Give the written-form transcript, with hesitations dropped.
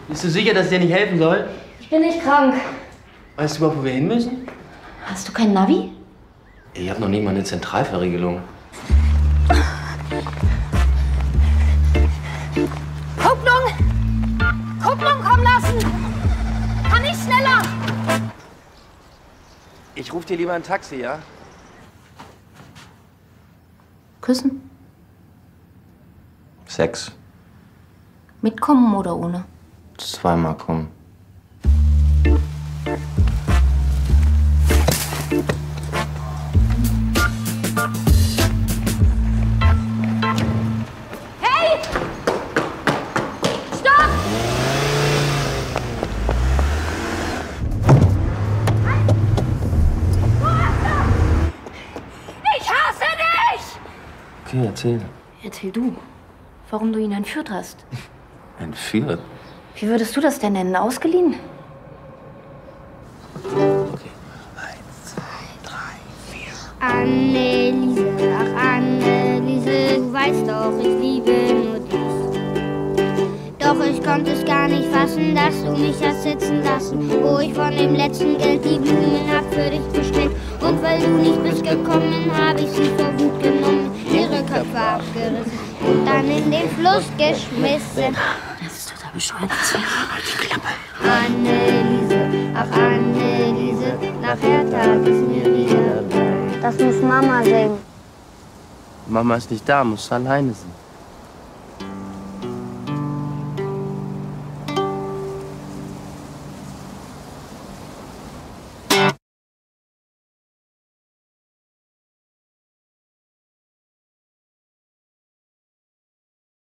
Bist du sicher, dass ich dir nicht helfen soll? Ich bin nicht krank. Weißt du überhaupt, wo wir hin müssen? Hast du kein Navi? Ich habe noch nie mal eine Zentralverriegelung. Kupplung! Kupplung kommen lassen! Kann ich schneller! Ich rufe dir lieber ein Taxi, ja? Küssen? Sex. Mitkommen oder ohne? Zweimal kommen. Hey! Stopp! Ich hasse dich! Okay, erzähl. Erzähl du, warum du ihn entführt hast. Entführt? Wie würdest du das denn nennen? Ausgeliehen? Okay. 1, 2, 3, 4. Anneliese, ach Anneliese, du weißt doch, ich liebe nur dich. Doch ich konnte es gar nicht fassen, dass du mich hast sitzen lassen, wo ich von dem letzten Geld die Blumen hab für dich bestellt. Und weil du nicht bist gekommen, hab ich sie vor Wut genommen, ihre Köpfe abgerissen und dann in den Fluss geschmissen. Das ist total bescheuert. Halt die Klappe. Anneliese, ach Anneliese, nachher tat es mir wieder leid. Das muss Mama singen. Mama ist nicht da, muss alleine sein.